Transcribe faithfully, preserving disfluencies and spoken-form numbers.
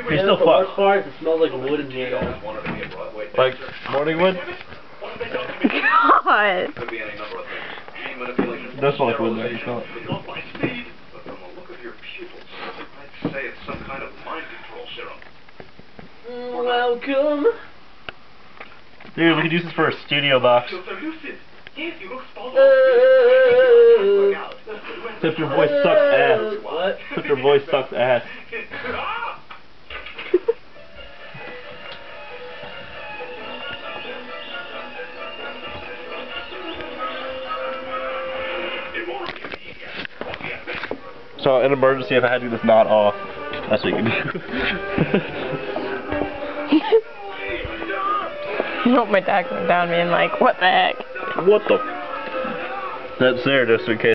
You're still the worst fucked. part, it smells like wood in here. Like morning wood? God. It does smell like wood there, you smell it. Welcome. Dude, we could use this for a studio box. Except your voice sucks ass. What? Except your voice sucks ass. So, in an emergency, if I had to do this not off, that's what you can do. I hope my dad comes down being like, what the heck? What the? That's there just in case.